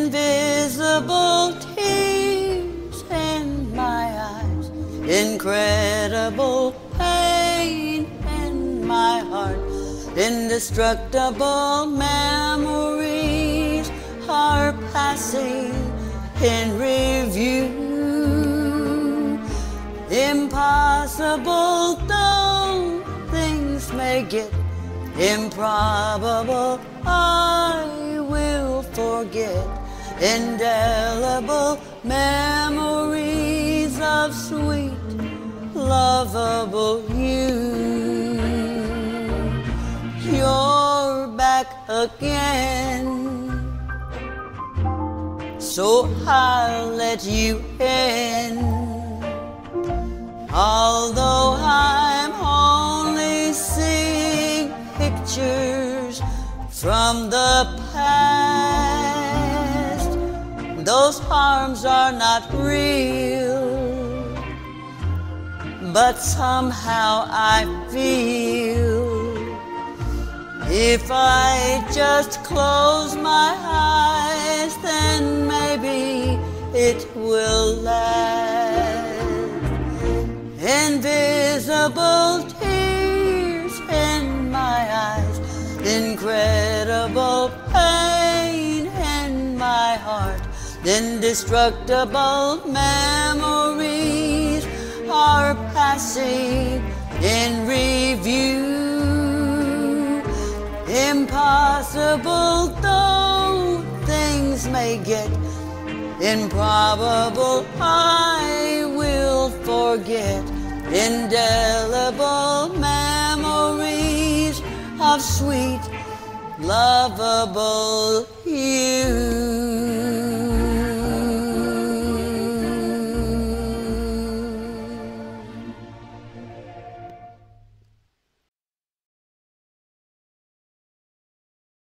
Invisible tears in my eyes, incredible pain in my heart, indestructible memories are passing in review. Impossible though things may get, improbable I will forget. Indelible memories of sweet, lovable you. You're back again, so I'll let you in. Although I'm only seeing pictures from the past, those arms are not real, but somehow I feel if I just close my eyes, then maybe it will last. Invisible tears in my eyes, incredible pain in my heart, indestructible memories are passing in review. Impossible though things may get, improbable I will forget. Indelible memories of sweet, lovable you.